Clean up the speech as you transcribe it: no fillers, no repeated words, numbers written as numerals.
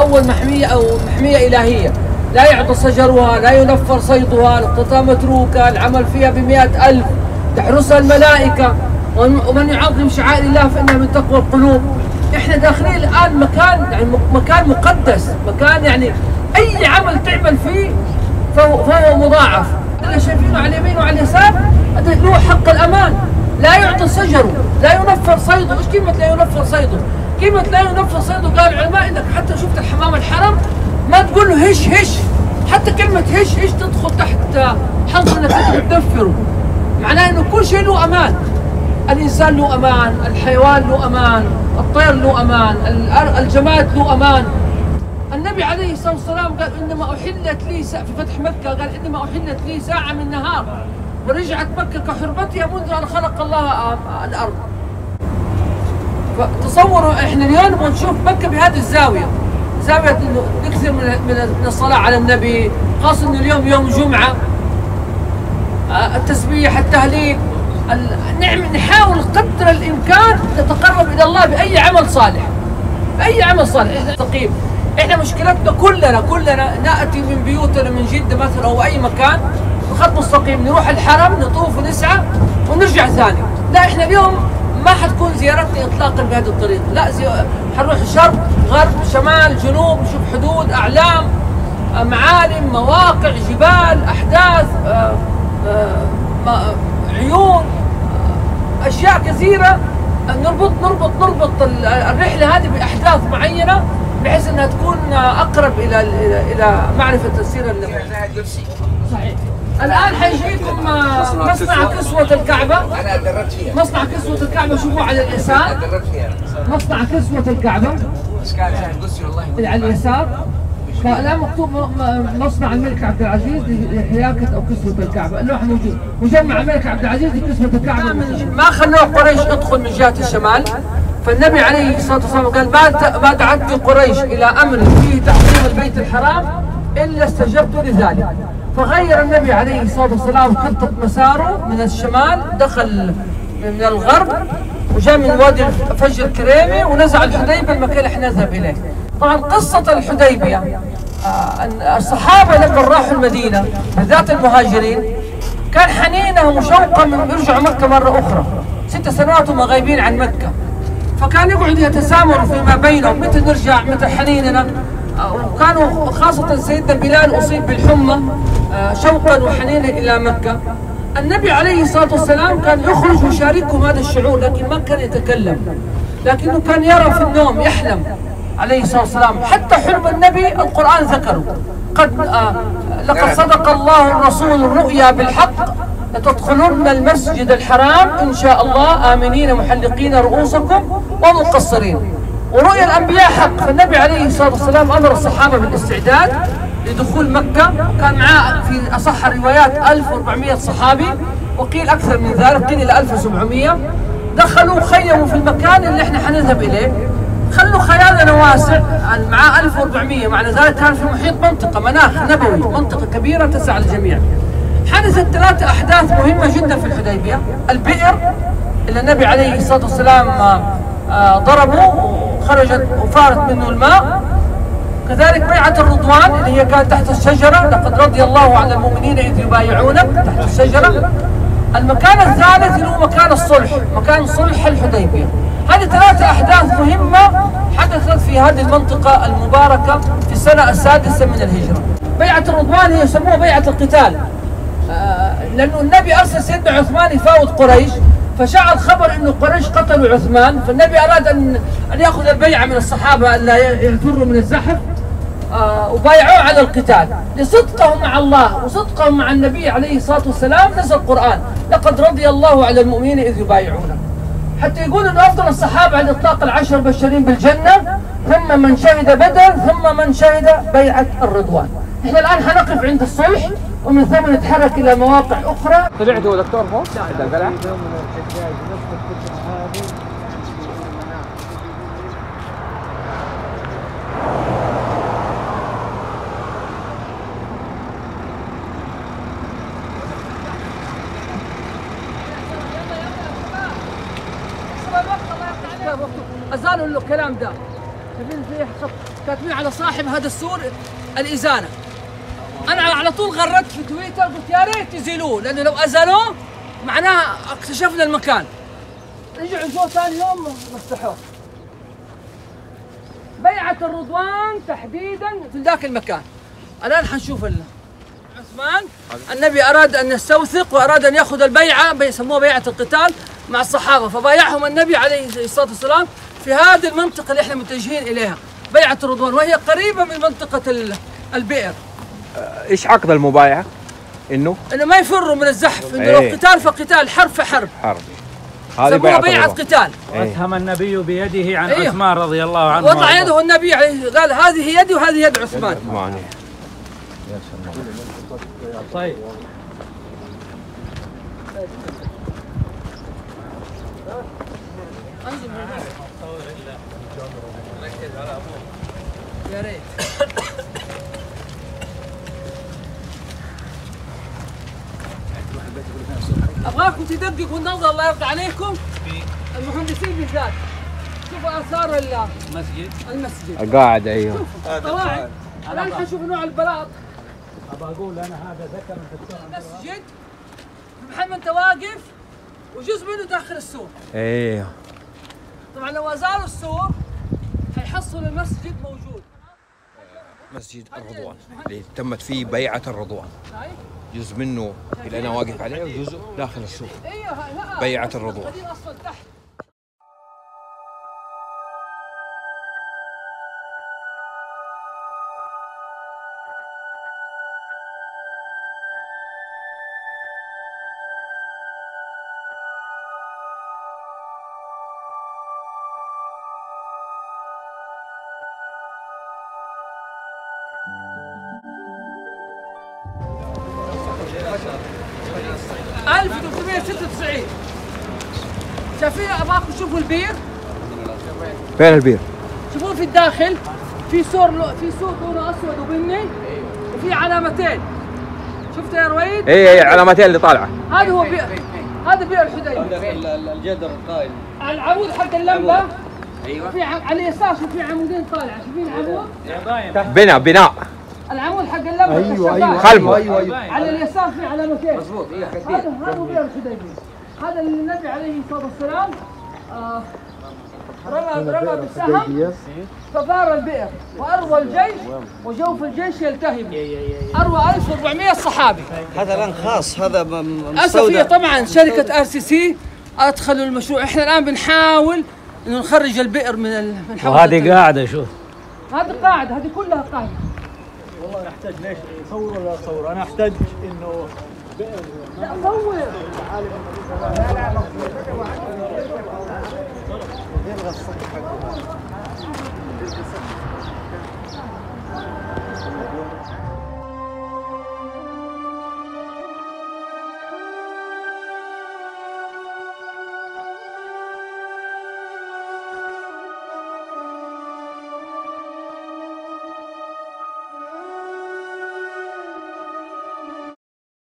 أول محمية أو محمية إلهية، لا يعطى شجرها، لا ينفر صيدها، نقطتها متروكة، العمل فيها ب100,000، تحرسها الملائكة، ومن يعظم شعائر الله فإنها من تقوى القلوب. احنا داخلين الآن مكان يعني مكان مقدس، مكان يعني أي عمل تعمل فيه فهو مضاعف. اللي شايفينه على اليمين وعلى اليسار هذا له حق الأمان، لا يعطى شجره، لا ينفر صيده. ايش كلمة لا ينفر صيده؟ كلمة لا ينفر صيده قال العلماء انك حتى شفت الحمام الحرم ما تقول له هش هش، حتى كلمة هش هش تدخل تحت حظ انك تدفره، معناه انه كل شيء له امان. الانسان له امان، الحيوان له امان، الطير له امان، الجماد له امان. النبي عليه الصلاة والسلام قال انما احلت لي في فتح مكة، قال انما احلت لي ساعة من نهار ورجعت مكة كحرمتها منذ ان خلق الله الارض. فتصوروا احنا اليوم نبغى نشوف مكة بهذه الزاوية، زاوية انه نكثر من الصلاة على النبي، خاصة انه اليوم يوم جمعة، التسبيح، التهليل، نحاول قدر الامكان نتقرب الى الله باي عمل صالح، باي عمل صالح. احنا مشكلتنا كلنا ناتي من بيوتنا من جدة مثلا او اي مكان بخط مستقيم، نروح الحرم نطوف ونسعى ونرجع ثاني. لا احنا اليوم ما حتكون زيارتنا اطلاقا بهذه الطريقه، لا حنروح شرق غرب شمال جنوب، نشوف حدود، اعلام، معالم، مواقع، جبال، احداث، عيون، اشياء كثيره. نربط الرحله هذه باحداث معينه بحيث انها تكون اقرب الى معرفه السيره النبويه. صحيح. الان حيجيكم مصنع كسوة الكعبة. انا دربت فيها. مصنع كسوة الكعبة، شوفوا على اليسار. انا دربت فيها. مصنع كسوة الكعبة. اللي على اليسار. فالان مكتوب مصنع الملك عبد العزيز لحياكة او كسوة الكعبة، اللوحة موجود. مجمع الملك عبد العزيز لكسوة الكعبة. ما خلوه قريش تدخل من جهة الشمال، فالنبي عليه الصلاة والسلام قال ما دعت قريش إلى أمر فيه تحريم البيت الحرام إلا استجبت لذلك. فغير النبي عليه الصلاة والسلام خطة مساره من الشمال، دخل من الغرب وجاء من وادي فج الكريمي ونزع الحديبية المكان اللي احنا نذهب إليه. طبعا قصة الحديبية الصحابة لما راحوا المدينة بالذات المهاجرين كان حنينهم وشوقا من يرجعوا مكة مرة أخرى، 6 سنوات هم غايبين عن مكة، فكان يقعد يتسامر فيما بينهم متى نرجع متى حنيننا. وكانوا خاصة سيدنا بلال أصيب بالحمى شوقا وحنينا إلى مكة. النبي عليه الصلاة والسلام كان يخرج ويشاركهم هذا الشعور، لكن ما كان يتكلم، لكنه كان يرى في النوم، يحلم عليه الصلاة والسلام. حتى حلم النبي القرآن ذكره، لقد صدق الله الرسول الرؤيا بالحق لتدخلن المسجد الحرام إن شاء الله آمنين محلقين رؤوسكم ومقصرين. ورؤيا الأنبياء حق. فالنبي عليه الصلاة والسلام أمر الصحابة بالاستعداد لدخول مكة، كان معاه في أصح الروايات 1400 صحابي، وقيل أكثر من ذلك، قيل إلى 1700. دخلوا خيموا في المكان اللي احنا حنذهب إليه، خلوا خيالنا واسع، معاه 1400، معنى ذلك كان في محيط منطقة مناخ نبوي، منطقة كبيرة تسع الجميع. حدثت 3 أحداث مهمة جدا في الحديبية: البئر اللي النبي عليه الصلاة والسلام ضربه وخرجت وفارت منه الماء، كذلك بيعة الرضوان اللي هي كانت تحت الشجرة، لقد رضي الله عن المؤمنين إذ يبايعونك تحت الشجرة. المكان الثالث اللي هو مكان الصلح، مكان صلح الحديبية. هذه 3 أحداث مهمة حدثت في هذه المنطقة المباركة في السنة السادسة من الهجرة. بيعة الرضوان هي يسموها بيعة القتال، لأنه النبي أرسل سيدنا عثمان يفاوض قريش، فشاع الخبر أنه قريش قتلوا عثمان، فالنبي أراد أن يأخذ البيعة من الصحابة ألا يفروا من الزحف، وبايعوه على القتال. لصدقهم مع الله وصدقهم مع النبي عليه الصلاة والسلام نزل القرآن: لقد رضي الله على المؤمنين إذ يبايعونك. حتى يقول أن أفضل الصحابة على إطلاق ال10 المبشرين بالجنة، ثم من شهد بدر، ثم من شهد بيعة الرضوان. احنا الآن حنقف عند الصلح ومن ثم نتحرك إلى مواقع أخرى. طلعت هو دكتور فوق؟ لا. أزالوا له الكلام ده، شايفين فيه خط كاتبين على صاحب هذا السور الإزالة. أنا على طول غردت في تويتر قلت يا ريت يزيلوه، لأنه لو أزالوه معناها اكتشفنا المكان. رجعوا جوا ثاني يوم مسحوه. بيعة الرضوان تحديدا في ذاك المكان. الآن حنشوف عثمان النبي أراد أن يستوثق وأراد أن يأخذ البيعة، بيسموها بيعة القتال مع الصحابة، فبايعهم النبي عليه الصلاة والسلام في هذه المنطقة اللي احنا متجهين إليها، بيعة الرضوان، وهي قريبة من منطقة البئر. ايش عقد المبايعة؟ انه ما يفروا من الزحف، انه لو قتال فقتال، حرب فحرب. هذه بيعة قتال. واسهم النبي بيده عن عثمان رضي الله عنه. وضع يده النبي عليه، قال هذه يدي وهذه يد عثمان. طيب. يا ريت. ابغاكم تدققوا النظر الله يرضى عليكم، المهندسين بالذات. شوفوا اثار المسجد القاعدة. ايوه طبعا. الان حنشوف نوع البلاط. ابى اقول انا هذا ذكر في المسجد محل ما انت واقف، وجزء منه داخل السور. ايوه طبعا لو ازالوا السور حيحصلوا المسجد موجود. مسجد الرضوان اللي تمت فيه بيعة الرضوان، جزء منه اللي انا واقف عليه وجزء داخل السوق. بيعة الرضوان. ألف 1396. شايفين؟ ابغاكم تشوفوا البير. فين البير؟ شوفوه في الداخل، في سور لونه اسود وبني، وفي علامتين. شفتها يا رويد؟ اي علامتين اللي طالعه. هذا هو بئر، هذا بئر الحديبيه. الجدر القائم. العمود حق اللمبه. ايوه. في على اليسار في عمودين طالعه، شايفين العمود؟ بناء. العمود حق اللمبه. ايوه خلفه. ايوه. على اليسار في علامتين. مضبوط. هذا هو بئر الحديبيه. هذا اللي النبي عليه الصلاه والسلام رمى بالسهم فثار البئر، واروى الجيش وجوف الجيش يلتهب. اروى 1400 صحابي. هذا الان خاص، هذا اسفيه طبعا شركه RCC ادخلوا المشروع. احنا الان بنحاول انه نخرج البئر من حول. وهذه قاعده شوف. هذه قاعده، هذه كلها قاعده. والله نحتاج ليش يصور ولا يصور؟ انا احتاج انه بئر. لا صور.